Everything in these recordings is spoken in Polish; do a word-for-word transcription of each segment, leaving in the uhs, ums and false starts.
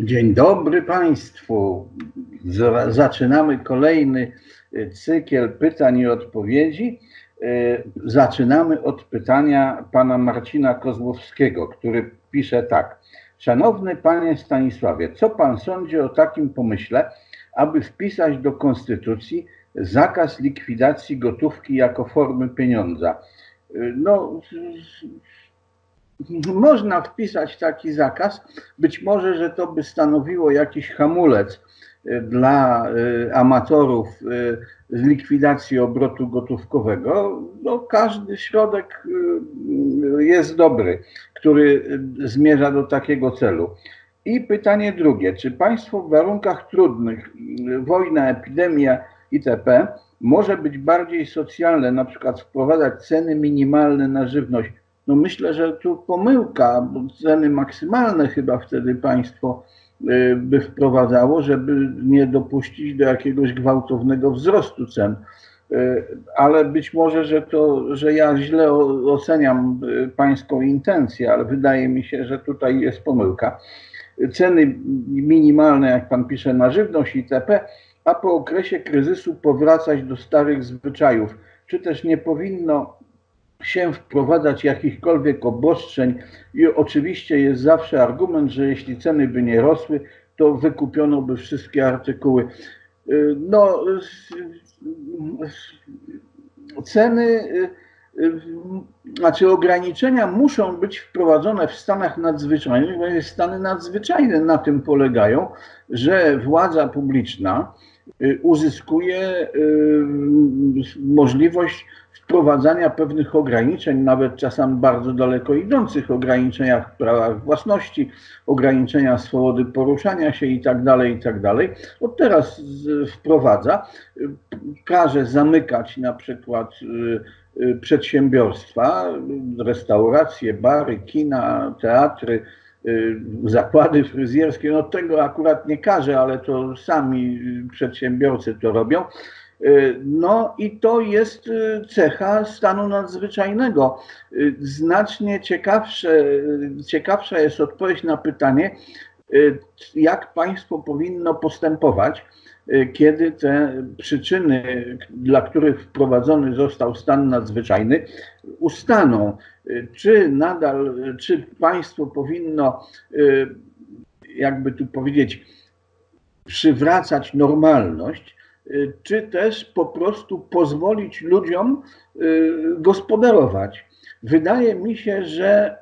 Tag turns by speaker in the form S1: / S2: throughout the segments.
S1: Dzień dobry Państwu. Zaczynamy kolejny cykl pytań i odpowiedzi. Zaczynamy od pytania pana Marcina Kozłowskiego, który pisze tak. Szanowny panie Stanisławie, co pan sądzi o takim pomyśle, aby wpisać do konstytucji zakaz likwidacji gotówki jako formy pieniądza? No, można wpisać taki zakaz. Być może, że to by stanowiło jakiś hamulec dla amatorów z likwidacji obrotu gotówkowego. No, każdy środek jest dobry, który zmierza do takiego celu. I pytanie drugie, czy państwo w warunkach trudnych, wojna, epidemia itp. może być bardziej socjalne, na przykład wprowadzać ceny minimalne na żywność? No myślę, że tu pomyłka, bo ceny maksymalne chyba wtedy państwo by wprowadzało, żeby nie dopuścić do jakiegoś gwałtownego wzrostu cen. Ale być może, że to, że ja źle oceniam pańską intencję, ale wydaje mi się, że tutaj jest pomyłka. Ceny minimalne, jak pan pisze, na żywność itp., a po okresie kryzysu powracać do starych zwyczajów. Czy też nie powinno się wprowadzać jakichkolwiek obostrzeń? I oczywiście jest zawsze argument, że jeśli ceny by nie rosły, to wykupiono by wszystkie artykuły. No, ceny, znaczy ograniczenia muszą być wprowadzone w stanach nadzwyczajnych, bo stany nadzwyczajne na tym polegają, że władza publiczna uzyskuje możliwość wprowadzania pewnych ograniczeń, nawet czasem bardzo daleko idących ograniczeniach w prawach własności, ograniczenia swobody poruszania się i tak dalej, i tak dalej. Od teraz wprowadza, każe zamykać na przykład przedsiębiorstwa, restauracje, bary, kina, teatry, zakłady fryzjerskie. No tego akurat nie każe, ale to sami przedsiębiorcy to robią. No i to jest cecha stanu nadzwyczajnego. Znacznie ciekawsze, ciekawsza jest odpowiedź na pytanie, jak państwo powinno postępować, kiedy te przyczyny, dla których wprowadzony został stan nadzwyczajny, ustaną. Czy nadal, czy państwo powinno, jakby tu powiedzieć, przywracać normalność, czy też po prostu pozwolić ludziom gospodarować. Wydaje mi się, że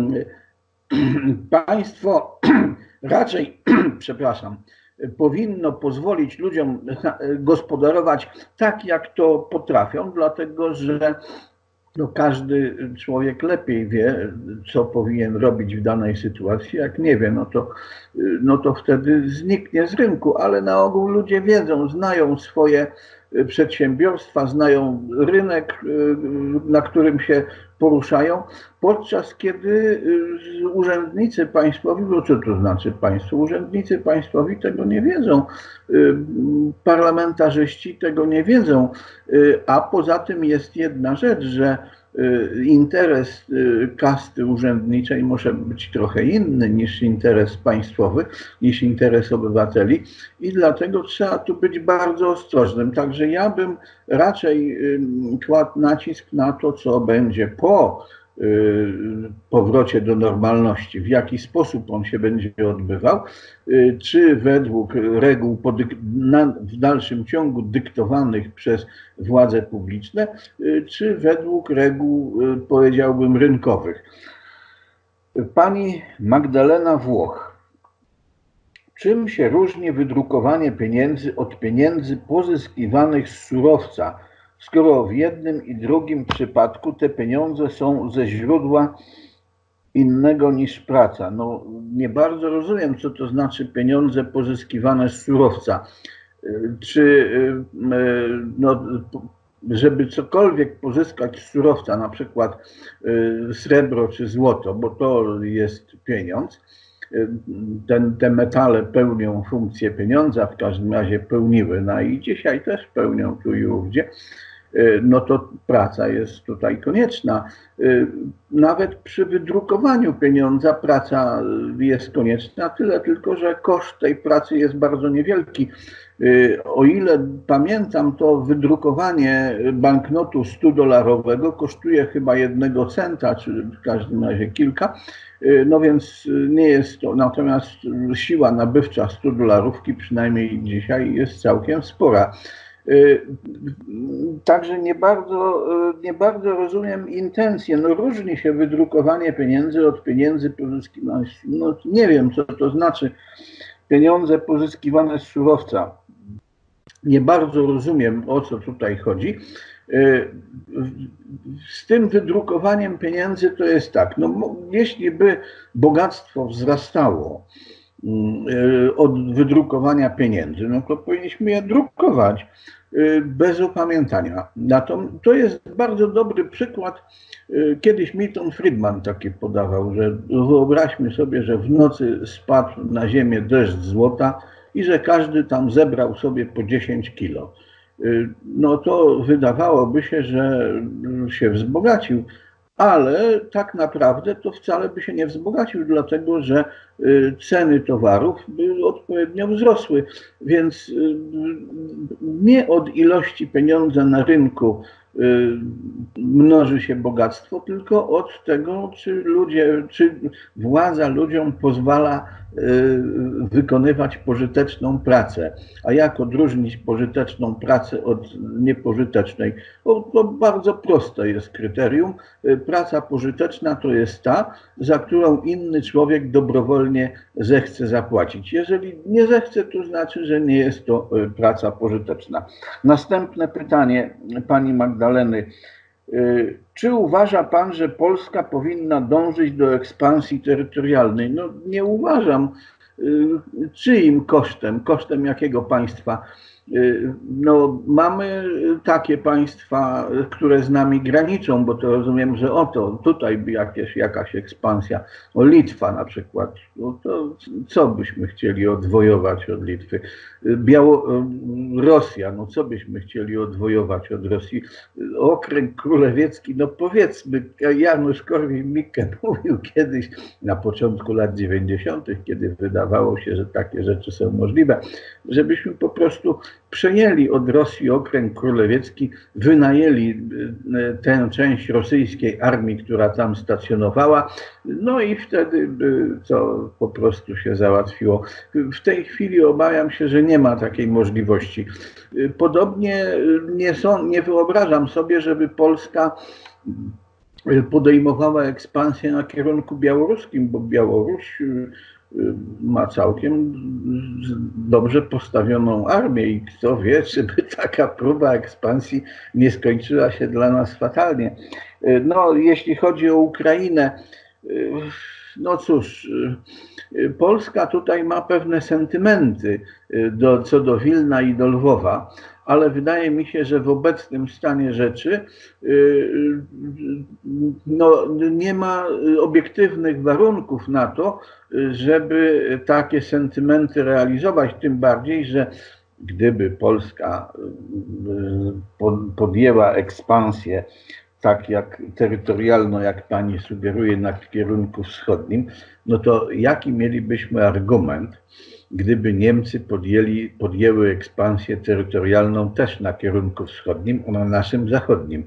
S1: państwo raczej, przepraszam, powinno pozwolić ludziom gospodarować tak, jak to potrafią, dlatego że no, każdy człowiek lepiej wie, co powinien robić w danej sytuacji. Jak nie wie, no to, no to wtedy zniknie z rynku, ale na ogół ludzie wiedzą, znają swoje przedsiębiorstwa, znają rynek, na którym się poruszają, podczas kiedy urzędnicy państwowi, bo co to znaczy państwo? Urzędnicy państwowi tego nie wiedzą, parlamentarzyści tego nie wiedzą, a poza tym jest jedna rzecz, że interes kasty urzędniczej może być trochę inny niż interes państwowy, niż interes obywateli i dlatego trzeba tu być bardzo ostrożnym. Także ja bym raczej kładł nacisk na to, co będzie po powrocie do normalności, w jaki sposób on się będzie odbywał, czy według reguł w dalszym ciągu dyktowanych przez władze publiczne, czy według reguł, powiedziałbym, rynkowych. Pani Magdalena Włoch. Czym się różni wydrukowanie pieniędzy od pieniędzy pozyskiwanych z surowca, skoro w jednym i drugim przypadku te pieniądze są ze źródła innego niż praca? No, nie bardzo rozumiem, co to znaczy pieniądze pozyskiwane z surowca. Czy no, żeby cokolwiek pozyskać z surowca, na przykład srebro czy złoto, bo to jest pieniądz, ten, te metale pełnią funkcję pieniądza, w każdym razie pełniły, no i dzisiaj też pełnią tu i ówdzie. no to praca jest tutaj konieczna. Nawet przy wydrukowaniu pieniądza praca jest konieczna, tyle tylko, że koszt tej pracy jest bardzo niewielki. O ile pamiętam, to wydrukowanie banknotu stu dolarowego kosztuje chyba jednego centa, czy w każdym razie kilka. No więc nie jest to, natomiast siła nabywcza stu dolarówki przynajmniej dzisiaj jest całkiem spora. Także nie bardzo, nie bardzo rozumiem intencje. No różni się wydrukowanie pieniędzy od pieniędzy pozyskiwanych. No nie wiem, co to znaczy pieniądze pozyskiwane z surowca. Nie bardzo rozumiem, o co tutaj chodzi. Z tym wydrukowaniem pieniędzy to jest tak, no jeśli by bogactwo wzrastało od wydrukowania pieniędzy, no to powinniśmy je drukować bez opamiętania. To jest bardzo dobry przykład. Kiedyś Milton Friedman taki podawał, że wyobraźmy sobie, że w nocy spadł na ziemię deszcz złota i że każdy tam zebrał sobie po dziesięć kilo. No to wydawałoby się, że się wzbogacił, ale tak naprawdę to wcale by się nie wzbogacił, dlatego że ceny towarów by odpowiednio wzrosły, więc nie od ilości pieniądza na rynku mnoży się bogactwo, tylko od tego, czy ludzie, czy władza ludziom pozwala wykonywać pożyteczną pracę. A jak odróżnić pożyteczną pracę od niepożytecznej? To, to bardzo proste jest kryterium. Praca pożyteczna to jest ta, za którą inny człowiek dobrowolnie zechce zapłacić. Jeżeli nie zechce, to znaczy, że nie jest to praca pożyteczna. Następne pytanie pani Magdaleny. Czy uważa pan, że Polska powinna dążyć do ekspansji terytorialnej? No nie uważam. Czyim kosztem? Kosztem jakiego państwa? No, mamy takie państwa, które z nami graniczą, bo to rozumiem, że oto tutaj by jakieś, jakaś ekspansja. O, Litwa na przykład. No to co byśmy chcieli odwojować od Litwy? Biało... Rosja, no co byśmy chcieli odwojować od Rosji? Okręg Królewiecki, no powiedzmy, Janusz Korwin-Mikke mówił kiedyś na początku lat dziewięćdziesiątych, kiedy wydawało się, że takie rzeczy są możliwe, żebyśmy po prostu przejęli od Rosji okręg królewiecki, wynajęli tę część rosyjskiej armii, która tam stacjonowała, no i wtedy to po prostu się załatwiło. W tej chwili obawiam się, że nie ma takiej możliwości. Podobnie nie, są, nie wyobrażam sobie, żeby Polska podejmowała ekspansję na kierunku białoruskim, bo Białoruś ma całkiem dobrze postawioną armię i kto wie, czy by taka próba ekspansji nie skończyła się dla nas fatalnie. No, jeśli chodzi o Ukrainę, no cóż, Polska tutaj ma pewne sentymenty do, co do Wilna i do Lwowa, ale wydaje mi się, że w obecnym stanie rzeczy no, nie ma obiektywnych warunków na to, żeby takie sentymenty realizować, tym bardziej, że gdyby Polska podjęła ekspansję tak jak terytorialną, jak pani sugeruje, na kierunku wschodnim, no to jaki mielibyśmy argument, gdyby Niemcy podjęli, podjęły ekspansję terytorialną też na kierunku wschodnim, a na naszym zachodnim.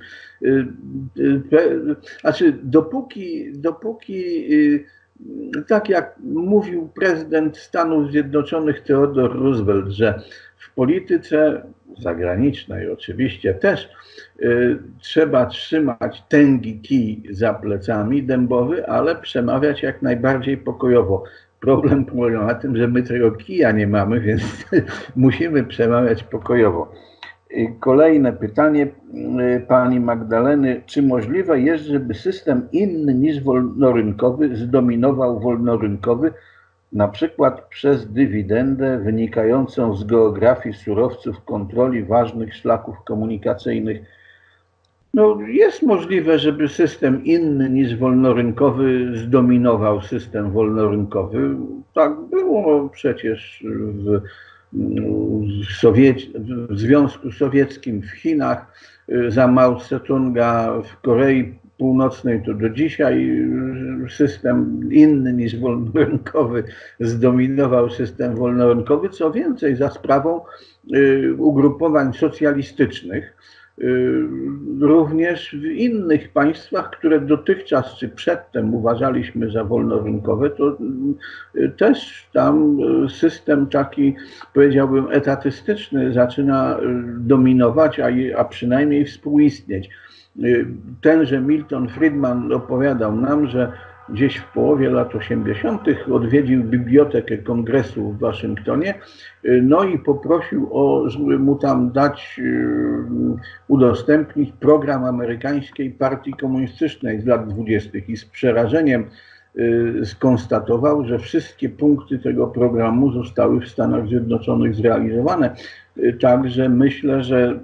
S1: Znaczy, dopóki, dopóki tak jak mówił prezydent Stanów Zjednoczonych Theodore Roosevelt, że w polityce zagranicznej oczywiście też y, trzeba trzymać tęgi kij za plecami dębowy, ale przemawiać jak najbardziej pokojowo. Problem polega na tym, że my tego kija nie mamy, więc musimy przemawiać pokojowo. Kolejne pytanie pani Magdaleny. Czy możliwe jest, żeby system inny niż wolnorynkowy zdominował wolnorynkowy, na przykład przez dywidendę wynikającą z geografii surowców, kontroli ważnych szlaków komunikacyjnych? No, jest możliwe, żeby system inny niż wolnorynkowy zdominował system wolnorynkowy. Tak było przecież w Sowiec w Związku Sowieckim, w Chinach, za Mao Tse-tunga, w Korei Północnej, to do dzisiaj system inny niż wolnorynkowy zdominował system wolnorynkowy. Co więcej, za sprawą ugrupowań socjalistycznych, również w innych państwach, które dotychczas czy przedtem uważaliśmy za wolnorynkowe, to też tam system taki, powiedziałbym, etatystyczny zaczyna dominować, a, a przynajmniej współistnieć. Tenże Milton Friedman opowiadał nam, że gdzieś w połowie lat osiemdziesiątych odwiedził Bibliotekę Kongresu w Waszyngtonie, no i poprosił o, żeby mu tam dać, udostępnić program amerykańskiej partii komunistycznej z lat dwudziestych i z przerażeniem skonstatował, że wszystkie punkty tego programu zostały w Stanach Zjednoczonych zrealizowane. Także myślę, że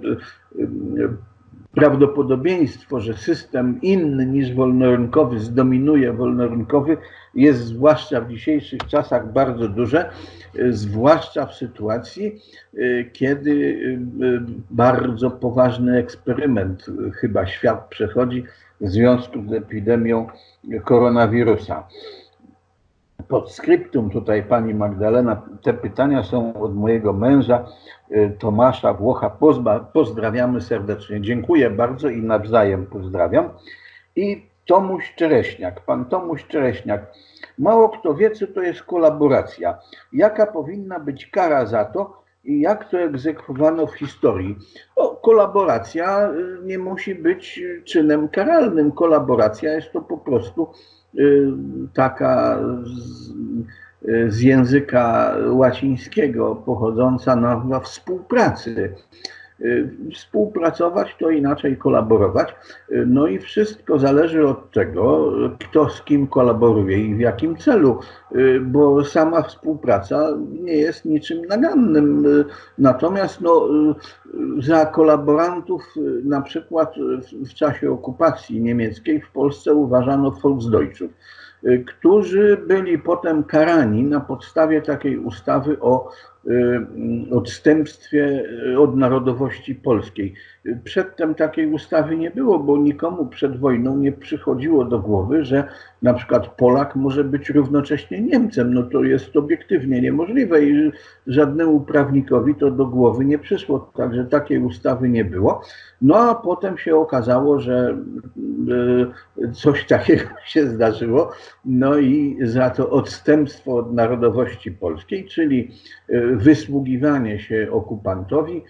S1: prawdopodobieństwo, że system inny niż wolnorynkowy zdominuje wolnorynkowy, jest zwłaszcza w dzisiejszych czasach bardzo duże, zwłaszcza w sytuacji, kiedy bardzo poważny eksperyment chyba świat przechodzi w związku z epidemią koronawirusa. Podskryptum tutaj pani Magdalena, te pytania są od mojego męża Tomasza Włocha. Pozdrawiamy serdecznie. Dziękuję bardzo i nawzajem pozdrawiam. I Tomuś Czereśniak, pan Tomuś Czereśniak. Mało kto wie, co to jest kolaboracja. Jaka powinna być kara za to i jak to egzekwowano w historii? O, kolaboracja nie musi być czynem karalnym. Kolaboracja jest to po prostu taka z, z języka łacińskiego pochodząca nazwa współpracy. Współpracować to inaczej kolaborować. No i wszystko zależy od tego, kto z kim kolaboruje i w jakim celu, bo sama współpraca nie jest niczym nagannym. Natomiast no, za kolaborantów na przykład w czasie okupacji niemieckiej w Polsce uważano Volksdeutschów, którzy byli potem karani na podstawie takiej ustawy o odstępstwie od narodowości polskiej. Przedtem takiej ustawy nie było, bo nikomu przed wojną nie przychodziło do głowy, że na przykład Polak może być równocześnie Niemcem. No to jest obiektywnie niemożliwe i żadnemu prawnikowi to do głowy nie przyszło, także takiej ustawy nie było. No a potem się okazało, że coś takiego się zdarzyło, no i za to odstępstwo od narodowości polskiej, czyli wysługiwanie się okupantowi,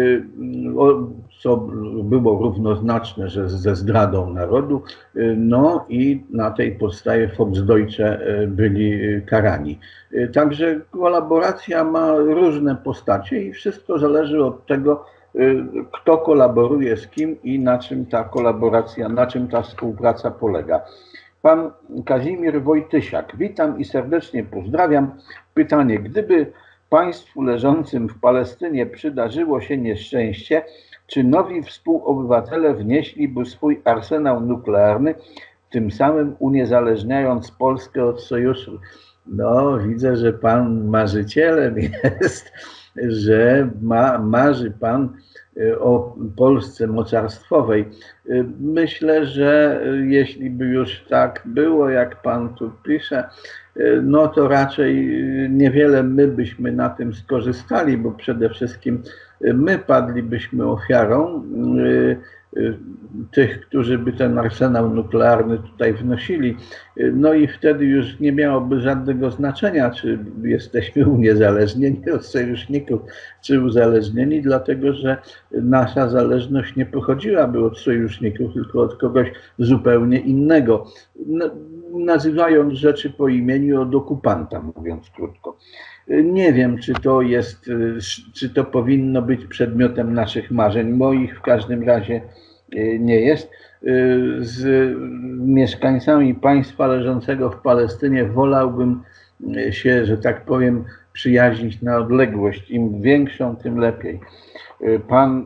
S1: co było równoznaczne że ze zdradą narodu, no i na tej podstawie Volksdeutsche byli karani. Także kolaboracja ma różne postacie i wszystko zależy od tego, kto kolaboruje z kim i na czym ta kolaboracja, na czym ta współpraca polega. Pan Kazimierz Wojtysiak, witam i serdecznie pozdrawiam. Pytanie, gdyby państwu leżącym w Palestynie przydarzyło się nieszczęście, czy nowi współobywatele wnieśliby swój arsenał nuklearny, tym samym uniezależniając Polskę od sojuszu? No, widzę, że pan marzycielem jest, że ma, marzy pan o Polsce mocarstwowej. Myślę, że jeśli by już tak było, jak pan tu pisze, no to raczej niewiele my byśmy na tym skorzystali, bo przede wszystkim my padlibyśmy ofiarą tych, którzy by ten arsenał nuklearny tutaj wnosili. No i wtedy już nie miałoby żadnego znaczenia, czy jesteśmy uniezależnieni od sojuszników, czy uzależnieni, dlatego że nasza zależność nie pochodziłaby od sojuszników, tylko od kogoś zupełnie innego. Nazywając rzeczy po imieniu, od okupanta, mówiąc krótko. Nie wiem, czy to jest, czy to powinno być przedmiotem naszych marzeń. Moich w każdym razie nie jest. Z mieszkańcami państwa leżącego w Palestynie wolałbym się, że tak powiem, przyjaźnić na odległość. Im większą, tym lepiej. Pan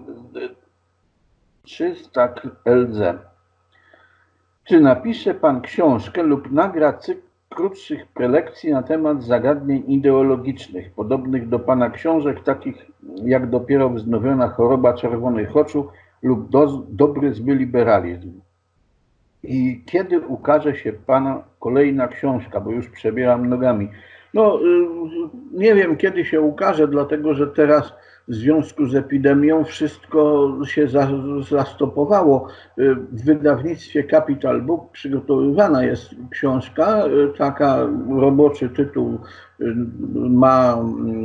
S1: Czystak L Z. Czy napisze pan książkę lub nagra cykl krótszych prelekcji na temat zagadnień ideologicznych, podobnych do pana książek, takich jak Dopiero wznowiona choroba czerwonych oczu lub do, Dobry zły liberalizm. I kiedy ukaże się pana kolejna książka, bo już przebieram nogami. No, nie wiem, kiedy się ukaże, dlatego że teraz w związku z epidemią wszystko się zastopowało. W wydawnictwie Capital Book przygotowywana jest książka, taka roboczy tytuł ma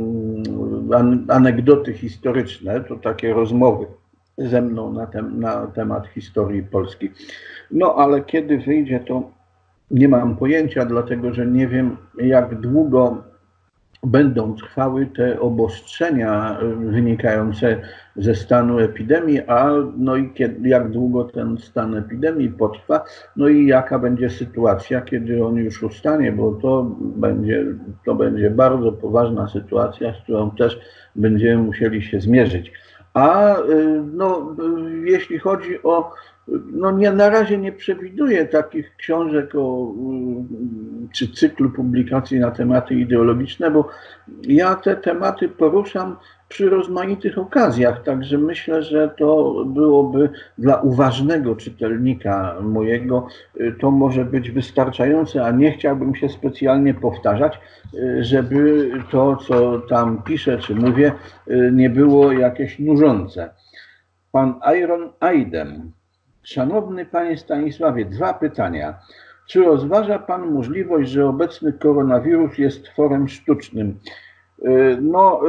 S1: anegdoty historyczne, to takie rozmowy ze mną na, tem, na temat historii Polski. No ale kiedy wyjdzie, to nie mam pojęcia, dlatego że nie wiem, jak długo będą trwały te obostrzenia wynikające ze stanu epidemii, a no i kiedy, jak długo ten stan epidemii potrwa, no i jaka będzie sytuacja, kiedy on już ustanie, bo to będzie, to będzie bardzo poważna sytuacja, z którą też będziemy musieli się zmierzyć. A no, jeśli chodzi o, no nie, na razie nie przewiduję takich książek o, czy cyklu publikacji na tematy ideologiczne, bo ja te tematy poruszam przy rozmaitych okazjach, także myślę, że to byłoby dla uważnego czytelnika mojego, to może być wystarczające, a nie chciałbym się specjalnie powtarzać, żeby to, co tam piszę czy mówię, nie było jakieś nużące. Pan Iron Aidem. Szanowny panie Stanisławie, dwa pytania. Czy rozważa pan możliwość, że obecny koronawirus jest tworem sztucznym? No,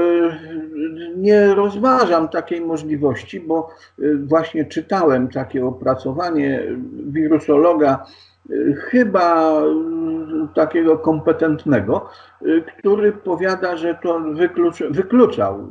S1: nie rozważam takiej możliwości, bo właśnie czytałem takie opracowanie wirusologa, chyba takiego kompetentnego, który powiada, że to wyklucz, wykluczał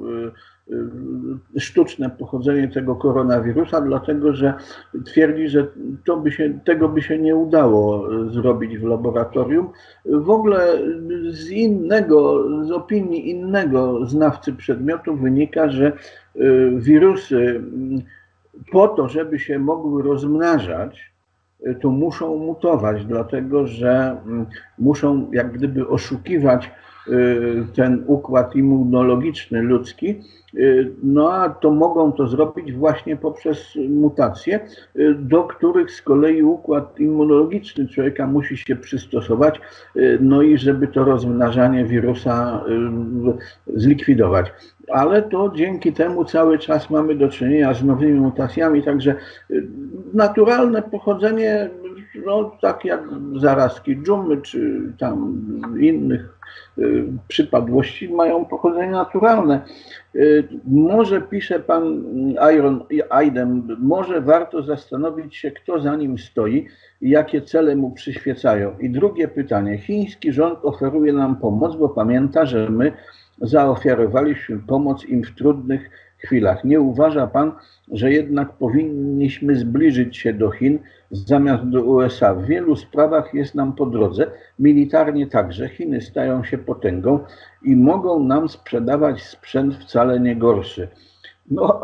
S1: sztuczne pochodzenie tego koronawirusa, dlatego że twierdzi, że to by się, tego by się nie udało zrobić w laboratorium. W ogóle z innego, z opinii innego znawcy przedmiotu wynika, że wirusy po to, żeby się mogły rozmnażać, to muszą mutować, dlatego że muszą jak gdyby oszukiwać ten układ immunologiczny ludzki, no a to mogą to zrobić właśnie poprzez mutacje, do których z kolei układ immunologiczny człowieka musi się przystosować, no i żeby to rozmnażanie wirusa zlikwidować. Ale to dzięki temu cały czas mamy do czynienia z nowymi mutacjami, także naturalne pochodzenie, no tak jak zarazki dżumy czy tam innych przypadłości mają pochodzenie naturalne. Może, pisze pan Iron Aidem, może warto zastanowić się, kto za nim stoi i jakie cele mu przyświecają. I drugie pytanie. Chiński rząd oferuje nam pomoc, bo pamięta, że my zaoferowaliśmy pomoc im w trudnych chwilach. Nie uważa pan, że jednak powinniśmy zbliżyć się do Chin zamiast do U S A? W wielu sprawach jest nam po drodze, militarnie także. Chiny stają się potęgą i mogą nam sprzedawać sprzęt wcale nie gorszy. No,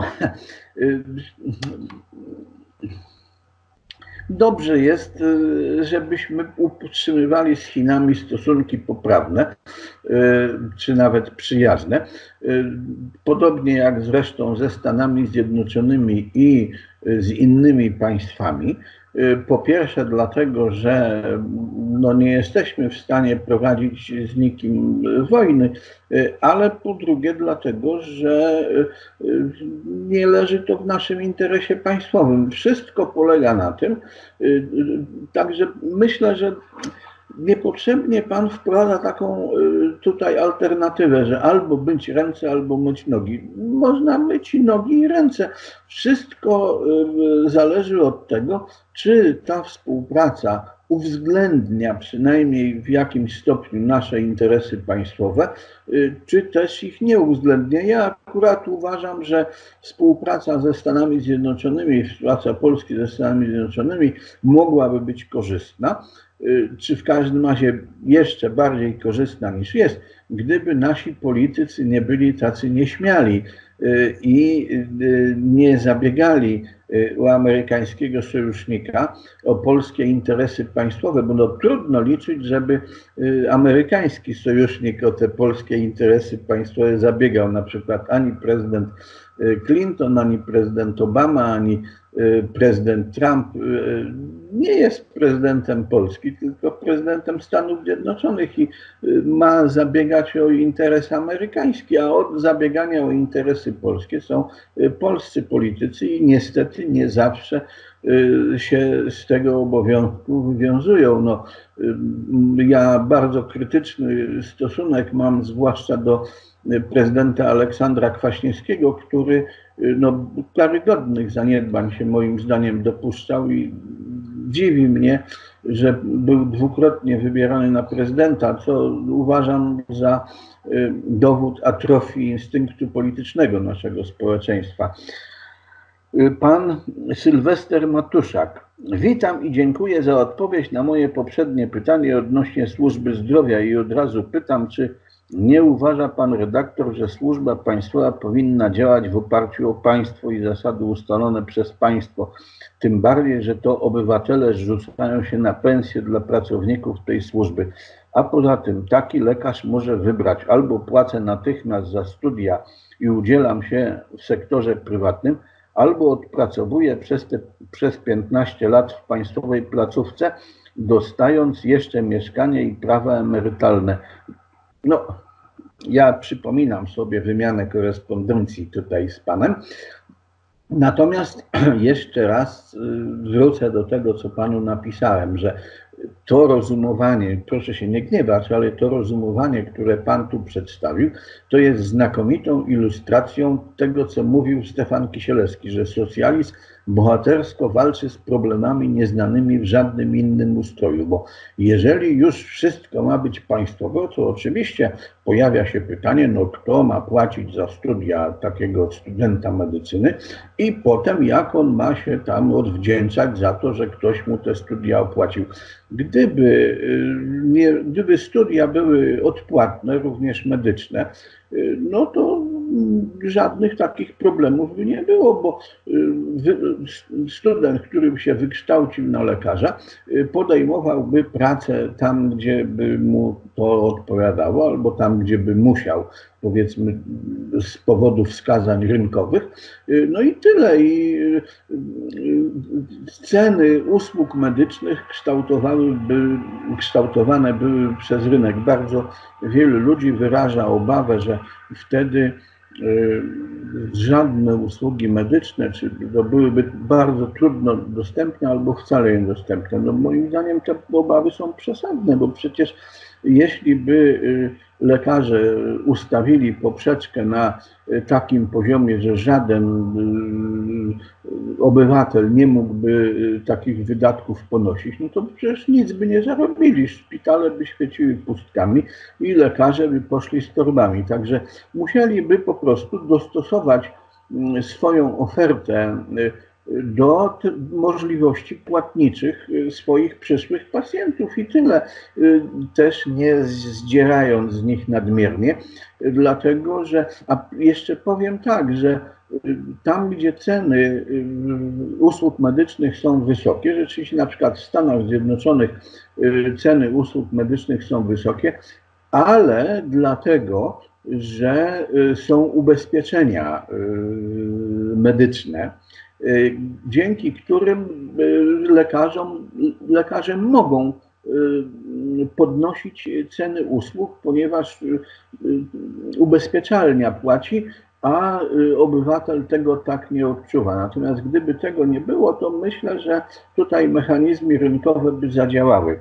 S1: dobrze jest, żebyśmy utrzymywali z Chinami stosunki poprawne, czy nawet przyjazne. Podobnie jak zresztą ze Stanami Zjednoczonymi i z innymi państwami. Po pierwsze dlatego, że no nie jesteśmy w stanie prowadzić z nikim wojny, ale po drugie dlatego, że nie leży to w naszym interesie państwowym. Wszystko polega na tym, także myślę, że niepotrzebnie pan wprowadza taką tutaj alternatywę, że albo myć ręce, albo myć nogi. Można myć i nogi i ręce. Wszystko zależy od tego, czy ta współpraca uwzględnia przynajmniej w jakimś stopniu nasze interesy państwowe, czy też ich nie uwzględnia. Ja akurat uważam, że współpraca ze Stanami Zjednoczonymi, współpraca Polski ze Stanami Zjednoczonymi mogłaby być korzystna, czy w każdym razie jeszcze bardziej korzystna niż jest, gdyby nasi politycy nie byli tacy nieśmiali i nie zabiegali u amerykańskiego sojusznika o polskie interesy państwowe, bo no, trudno liczyć, żeby amerykański sojusznik o te polskie interesy państwowe zabiegał. Na przykład ani prezydent Clinton, ani prezydent Obama, ani prezydent Trump nie jest prezydentem Polski, tylko prezydentem Stanów Zjednoczonych i ma zabiegać o interes amerykański, a od zabiegania o interesy polskie są polscy politycy i niestety nie zawsze się z tego obowiązku wywiązują. No, ja bardzo krytyczny stosunek mam zwłaszcza do prezydenta Aleksandra Kwaśniewskiego, który no, karygodnych zaniedbań się moim zdaniem dopuszczał i dziwi mnie, że był dwukrotnie wybierany na prezydenta, co uważam za dowód atrofii instynktu politycznego naszego społeczeństwa. Pan Sylwester Matuszak. Witam i dziękuję za odpowiedź na moje poprzednie pytanie odnośnie służby zdrowia i od razu pytam, czy nie uważa pan redaktor, że służba państwowa powinna działać w oparciu o państwo i zasady ustalone przez państwo? Tym bardziej, że to obywatele zrzucają się na pensje dla pracowników tej służby. A poza tym taki lekarz może wybrać albo płacę natychmiast za studia i udzielam się w sektorze prywatnym, albo odpracowuję przez, te, przez piętnaście lat w państwowej placówce, dostając jeszcze mieszkanie i prawa emerytalne. No, ja przypominam sobie wymianę korespondencji tutaj z panem. Natomiast jeszcze raz wrócę do tego, co panu napisałem, że to rozumowanie, proszę się nie gniewać, ale to rozumowanie, które pan tu przedstawił, to jest znakomitą ilustracją tego, co mówił Stefan Kisielewski, że socjalizm bohatersko walczy z problemami nieznanymi w żadnym innym ustroju, bo jeżeli już wszystko ma być państwowe, to oczywiście pojawia się pytanie, no kto ma płacić za studia takiego studenta medycyny i potem jak on ma się tam odwdzięczać za to, że ktoś mu te studia opłacił. Gdyby, nie, gdyby studia były odpłatne, również medyczne, no to żadnych takich problemów by nie było, bo student, który by się wykształcił na lekarza, podejmowałby pracę tam, gdzie by mu to odpowiadało, albo tam, gdzie by musiał, powiedzmy, z powodu wskazań rynkowych. No i tyle. I ceny usług medycznych kształtowałyby, kształtowane były przez rynek. Bardzo wielu ludzi wyraża obawę, że wtedy żadne usługi medyczne, czy to byłyby bardzo trudno dostępne albo wcale niedostępne. No moim zdaniem te obawy są przesadne, bo przecież jeśli by lekarze ustawili poprzeczkę na takim poziomie, że żaden obywatel nie mógłby takich wydatków ponosić, no to przecież nic by nie zarobili. Szpitale by świeciły pustkami i lekarze by poszli z torbami. Także musieliby po prostu dostosować swoją ofertę do możliwości płatniczych swoich przyszłych pacjentów i tyle, też nie zdzierając z nich nadmiernie, dlatego że, a jeszcze powiem tak, że tam, gdzie ceny usług medycznych są wysokie, rzeczywiście na przykład w Stanach Zjednoczonych ceny usług medycznych są wysokie, ale dlatego, że są ubezpieczenia medyczne, dzięki którym lekarzom, lekarze mogą podnosić ceny usług, ponieważ ubezpieczalnia płaci, a obywatel tego tak nie odczuwa. Natomiast gdyby tego nie było, to myślę, że tutaj mechanizmy rynkowe by zadziałały.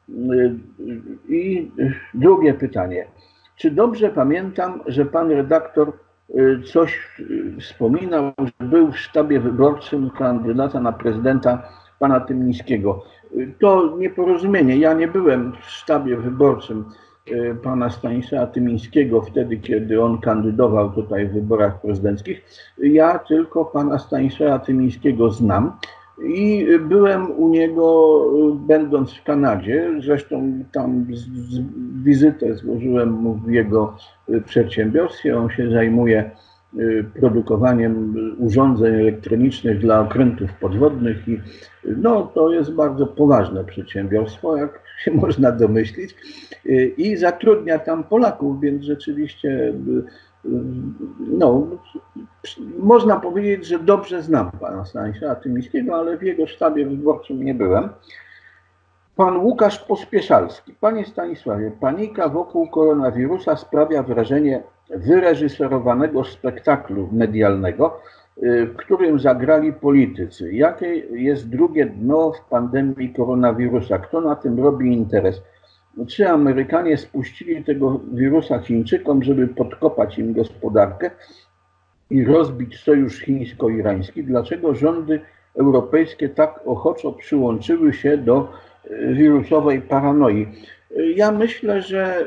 S1: I drugie pytanie. Czy dobrze pamiętam, że pan redaktor coś wspominał, że był w sztabie wyborczym kandydata na prezydenta pana Tymińskiego? To nieporozumienie. Ja nie byłem w sztabie wyborczym pana Stanisława Tymińskiego wtedy, kiedy on kandydował tutaj w wyborach prezydenckich. Ja tylko pana Stanisława Tymińskiego znam i byłem u niego, będąc w Kanadzie. Zresztą tam z, z wizytę złożyłem mu w jego przedsiębiorstwie. On się zajmuje produkowaniem urządzeń elektronicznych dla okrętów podwodnych i no, to jest bardzo poważne przedsiębiorstwo, jak się można domyślić, i zatrudnia tam Polaków, więc rzeczywiście no, można powiedzieć, że dobrze znam pana Stanisława Tymińskiego, ale w jego sztabie wyborczym nie byłem. Pan Łukasz Pospieszalski. Panie Stanisławie, panika wokół koronawirusa sprawia wrażenie wyreżyserowanego spektaklu medialnego, w którym zagrali politycy. Jakie jest drugie dno w pandemii koronawirusa? Kto na tym robi interes? Czy Amerykanie spuścili tego wirusa Chińczykom, żeby podkopać im gospodarkę i rozbić sojusz chińsko-irański? Dlaczego rządy europejskie tak ochoczo przyłączyły się do wirusowej paranoi? Ja myślę, że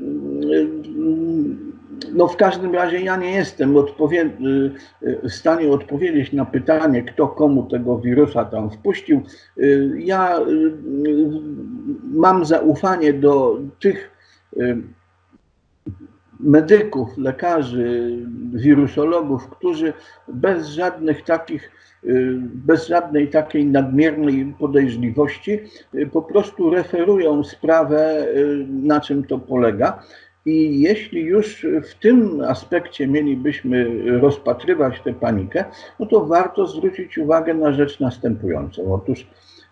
S1: no w każdym razie ja nie jestem w stanie odpowiedzieć na pytanie, kto komu tego wirusa tam wpuścił. Ja mam zaufanie do tych medyków, lekarzy, wirusologów, którzy bez żadnych takich, bez żadnej takiej nadmiernej podejrzliwości po prostu referują sprawę, na czym to polega. I jeśli już w tym aspekcie mielibyśmy rozpatrywać tę panikę, no to warto zwrócić uwagę na rzecz następującą. Otóż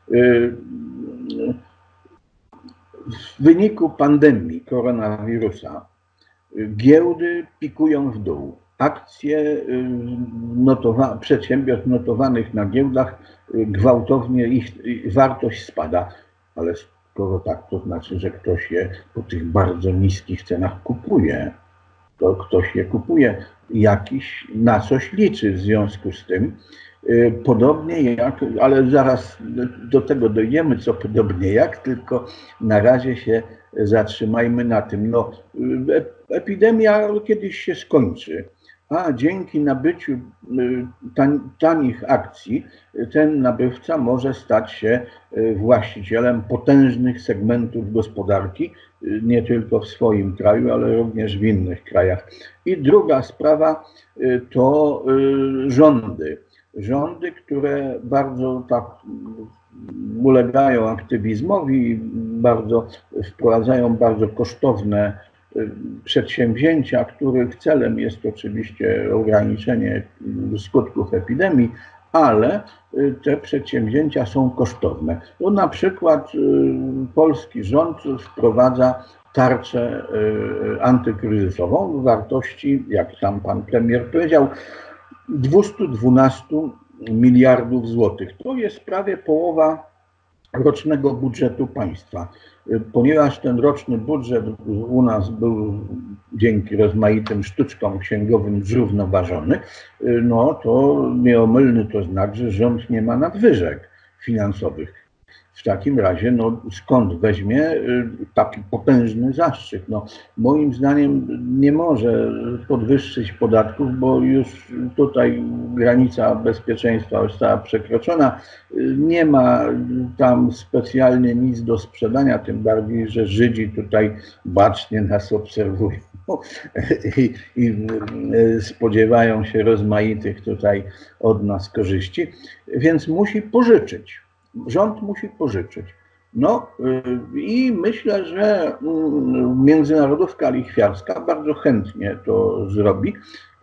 S1: w wyniku pandemii koronawirusa giełdy pikują w dół. Akcje notowa- przedsiębiorstw notowanych na giełdach gwałtownie ich wartość spada. Ale skoro tak, to znaczy, że ktoś je po tych bardzo niskich cenach kupuje. To ktoś je kupuje, jakiś na coś liczy w związku z tym. Podobnie jak, ale zaraz do tego dojdziemy, co podobnie jak, tylko na razie się zatrzymajmy na tym. No, epidemia kiedyś się skończy, a dzięki nabyciu tan, tanich akcji ten nabywca może stać się właścicielem potężnych segmentów gospodarki, nie tylko w swoim kraju, ale również w innych krajach. I druga sprawa to rządy. Rządy, które bardzo tak ulegają aktywizmowi, bardzo wprowadzają bardzo kosztowne przedsięwzięcia, których celem jest oczywiście ograniczenie skutków epidemii, ale te przedsięwzięcia są kosztowne. No, na przykład polski rząd wprowadza tarczę antykryzysową w wartości, jak tam pan premier powiedział, dwieście dwanaście miliardów złotych. To jest prawie połowa rocznego budżetu państwa. Ponieważ ten roczny budżet u nas był dzięki rozmaitym sztuczkom księgowym zrównoważony, no to nieomylny to znak, że rząd nie ma nadwyżek finansowych. W takim razie, no skąd weźmie taki potężny zastrzyk? No, moim zdaniem nie może podwyższyć podatków, bo już tutaj granica bezpieczeństwa została przekroczona. Nie ma tam specjalnie nic do sprzedania, tym bardziej, że Żydzi tutaj bacznie nas obserwują i, i spodziewają się rozmaitych tutaj od nas korzyści, więc musi pożyczyć. Rząd musi pożyczyć. No i myślę, że międzynarodówka lichwiarska bardzo chętnie to zrobi,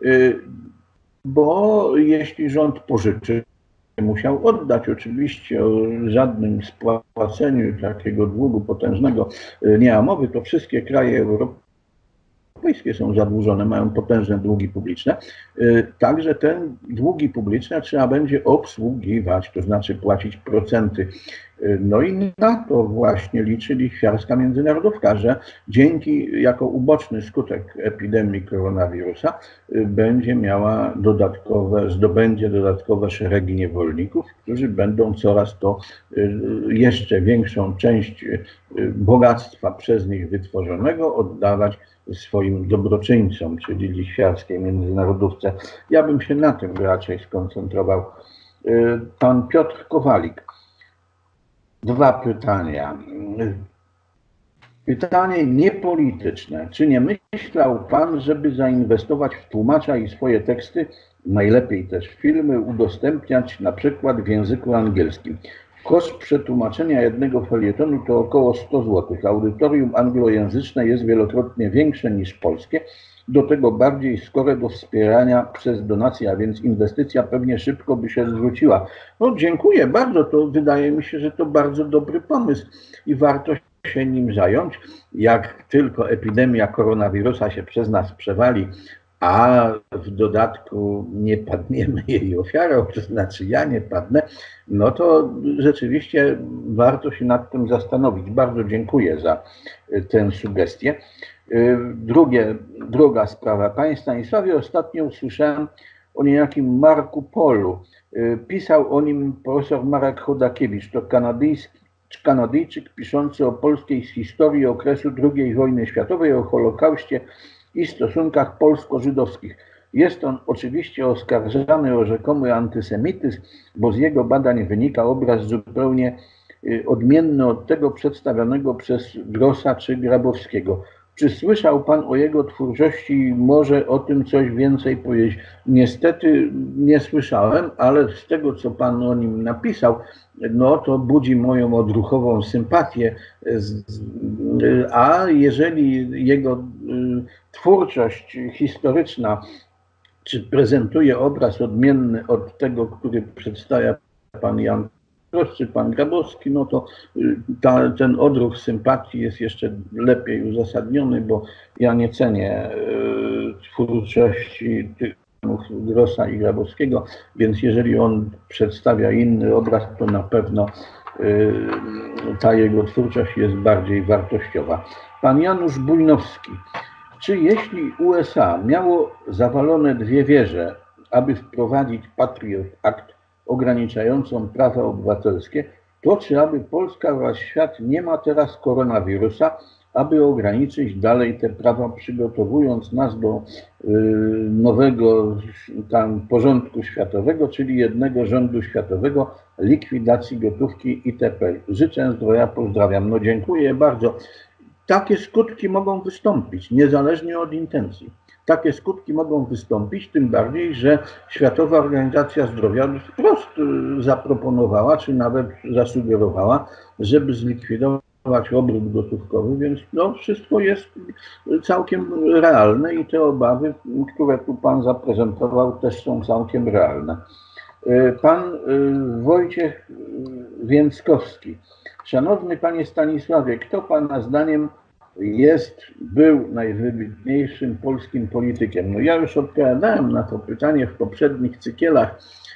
S1: bo jeśli rząd pożyczy, musiał oddać, oczywiście o żadnym spłaceniu takiego długu potężnego nie ma mowy, to wszystkie kraje europejskie Europejskie są zadłużone, mają potężne długi publiczne, także te długi publiczne trzeba będzie obsługiwać, to znaczy płacić procenty. No i na to właśnie liczy lichwiarska międzynarodówka, że dzięki, jako uboczny skutek epidemii koronawirusa, będzie miała dodatkowe, zdobędzie dodatkowe szeregi niewolników, którzy będą coraz to jeszcze większą część bogactwa przez nich wytworzonego oddawać swoim dobroczyńcom, czyli lichwiarskiej międzynarodówce. Ja bym się na tym raczej skoncentrował. Pan Piotr Kowalik. Dwa pytania. Pytanie niepolityczne. Czy nie myślał Pan, żeby zainwestować w tłumacza i swoje teksty, najlepiej też filmy, udostępniać na przykład w języku angielskim? Koszt przetłumaczenia jednego felietonu to około sto złotych. Audytorium anglojęzyczne jest wielokrotnie większe niż polskie, do tego bardziej skore do wspierania przez donacje, a więc inwestycja pewnie szybko by się zwróciła. No dziękuję bardzo, to wydaje mi się, że to bardzo dobry pomysł i warto się nim zająć. Jak tylko epidemia koronawirusa się przez nas przewali, a w dodatku nie padniemy jej ofiarą, to znaczy ja nie padnę, no to rzeczywiście warto się nad tym zastanowić. Bardzo dziękuję za tę sugestię. Drugie, druga sprawa. Panie Stanisławie, ostatnio usłyszałem o niejakim Marku Polu. Pisał o nim profesor Marek Chodakiewicz. To kanadyjski, Kanadyjczyk piszący o polskiej historii okresu drugiej wojny światowej, o Holokauście i stosunkach polsko-żydowskich. Jest on oczywiście oskarżany o rzekomy antysemityzm, bo z jego badań wynika obraz zupełnie odmienny od tego przedstawionego przez Grossa czy Grabowskiego. Czy słyszał Pan o jego twórczości i może o tym coś więcej powiedzieć? Niestety nie słyszałem, ale z tego, co Pan o nim napisał, no to budzi moją odruchową sympatię. A jeżeli jego twórczość historyczna czy prezentuje obraz odmienny od tego, który przedstawia Pan Jan czy Pan Grabowski, no to ta, ten odruch sympatii jest jeszcze lepiej uzasadniony, bo ja nie cenię y, twórczości tych panów Grossa i Grabowskiego, więc jeżeli on przedstawia inny obraz, to na pewno y, ta jego twórczość jest bardziej wartościowa. Pan Janusz Bujnowski. Czy jeśli U S A miało zawalone dwie wieże, aby wprowadzić Patriot Act, ograniczającą prawa obywatelskie, to czy aby Polska oraz świat nie ma teraz koronawirusa, aby ograniczyć dalej te prawa, przygotowując nas do y, nowego tam porządku światowego, czyli jednego rządu światowego, likwidacji gotówki itp. Życzę zdrowia, pozdrawiam. No dziękuję bardzo. Takie skutki mogą wystąpić, niezależnie od intencji. Takie skutki mogą wystąpić, tym bardziej, że Światowa Organizacja Zdrowia wprost zaproponowała, czy nawet zasugerowała, żeby zlikwidować obrót gotówkowy, więc no, wszystko jest całkiem realne i te obawy, które tu Pan zaprezentował, też są całkiem realne. Pan Wojciech Więckowski. Szanowny Panie Stanisławie, kto Pana zdaniem jest, był najwybitniejszym polskim politykiem? No ja już odpowiadałem na to pytanie w poprzednich cykielach.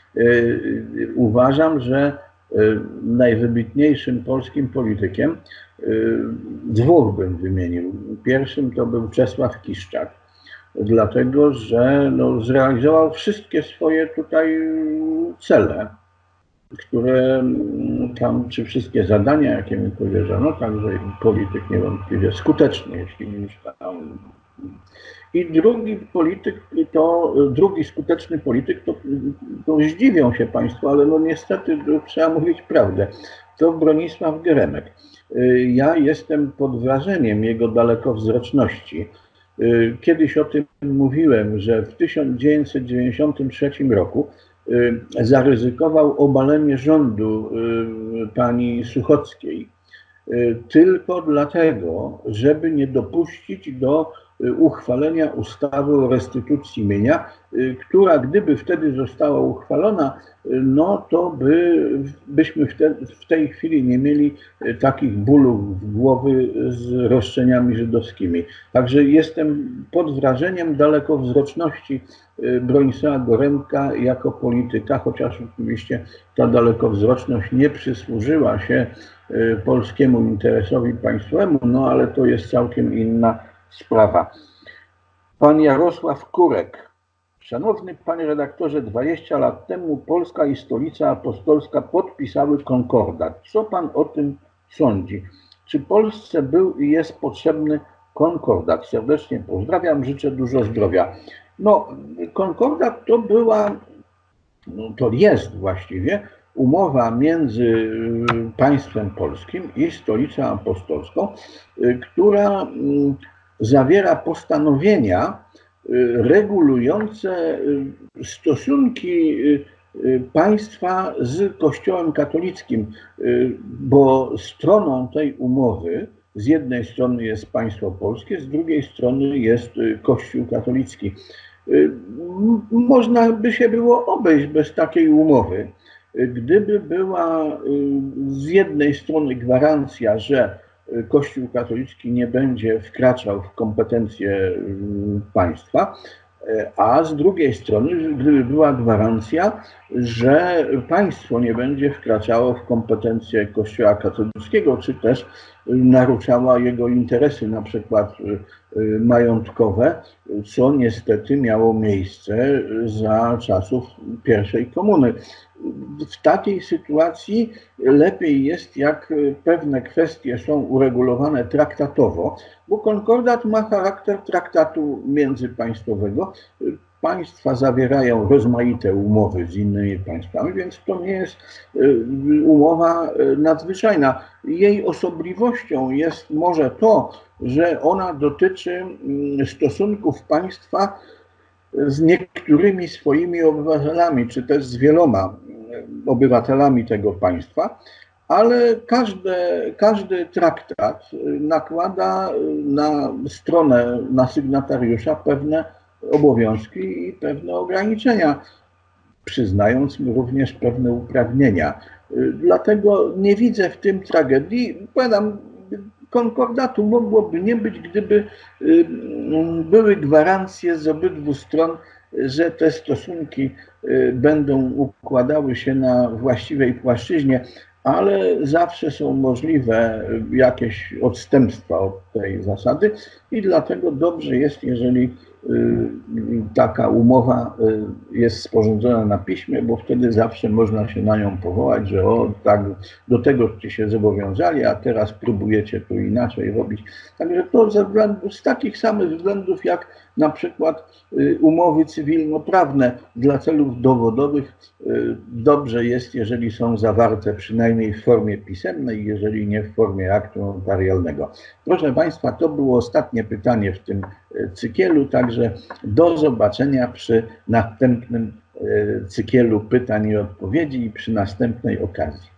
S1: Yy, uważam, że yy, najwybitniejszym polskim politykiem yy, dwóch bym wymienił. Pierwszym to był Czesław Kiszczak, dlatego że no, zrealizował wszystkie swoje tutaj cele, które tam, czy wszystkie zadania, jakie mi powierzono, także polityk niewątpliwie skuteczny, jeśli już tam. I drugi polityk, to drugi skuteczny polityk, to, to zdziwią się Państwo, ale no niestety trzeba mówić prawdę. To Bronisław Geremek. Ja jestem pod wrażeniem jego dalekowzroczności. Kiedyś o tym mówiłem, że w tysiąc dziewięćset dziewięćdziesiątym trzecim roku zaryzykował obalenie rządu pani Suchockiej tylko dlatego, żeby nie dopuścić do uchwalenia ustawy o restytucji mienia, która gdyby wtedy została uchwalona, no to by, byśmy w, te, w tej chwili nie mieli takich bólów w głowy z roszczeniami żydowskimi. Także jestem pod wrażeniem dalekowzroczności Bronisława Geremka jako polityka, chociaż oczywiście ta dalekowzroczność nie przysłużyła się polskiemu interesowi państwowemu, no ale to jest całkiem inna sprawa. Pan Jarosław Kurek. Szanowny Panie Redaktorze, dwadzieścia lat temu Polska i Stolica Apostolska podpisały konkordat. Co Pan o tym sądzi? Czy Polsce był i jest potrzebny konkordat? Serdecznie pozdrawiam, życzę dużo zdrowia. No, konkordat to była, no to jest właściwie umowa między państwem polskim i Stolicą Apostolską, która zawiera postanowienia regulujące stosunki państwa z Kościołem katolickim, bo stroną tej umowy z jednej strony jest państwo polskie, z drugiej strony jest Kościół katolicki. Można by się było obejść bez takiej umowy, gdyby była z jednej strony gwarancja, że Kościół katolicki nie będzie wkraczał w kompetencje państwa, a z drugiej strony, gdyby była gwarancja, że państwo nie będzie wkraczało w kompetencje Kościoła katolickiego, czy też naruszało jego interesy, na przykład majątkowe, co niestety miało miejsce za czasów pierwszej komuny. W takiej sytuacji lepiej jest, jak pewne kwestie są uregulowane traktatowo, bo konkordat ma charakter traktatu międzypaństwowego. Państwa zawierają rozmaite umowy z innymi państwami, więc to nie jest umowa nadzwyczajna. Jej osobliwością jest może to, że ona dotyczy stosunków państwa z niektórymi swoimi obywatelami, czy też z wieloma obywatelami tego państwa, ale każde, każdy traktat nakłada na stronę, na sygnatariusza pewne obowiązki i pewne ograniczenia, przyznając mu również pewne uprawnienia. Dlatego nie widzę w tym tragedii. Powiadam, konkordatu mogłoby nie być, gdyby były gwarancje z obydwu stron, że te stosunki będą układały się na właściwej płaszczyźnie, ale zawsze są możliwe jakieś odstępstwa od tej zasady i dlatego dobrze jest, jeżeli taka umowa jest sporządzona na piśmie, bo wtedy zawsze można się na nią powołać, że o, tak, do tegoście się zobowiązali, a teraz próbujecie tu inaczej robić. Także to ze względu, z takich samych względów jak na przykład umowy cywilnoprawne dla celów dowodowych dobrze jest, jeżeli są zawarte przynajmniej w formie pisemnej, jeżeli nie w formie aktu notarialnego. Proszę Państwa, to było ostatnie pytanie w tym cykielu, także do zobaczenia przy następnym cykielu pytań i odpowiedzi i przy następnej okazji.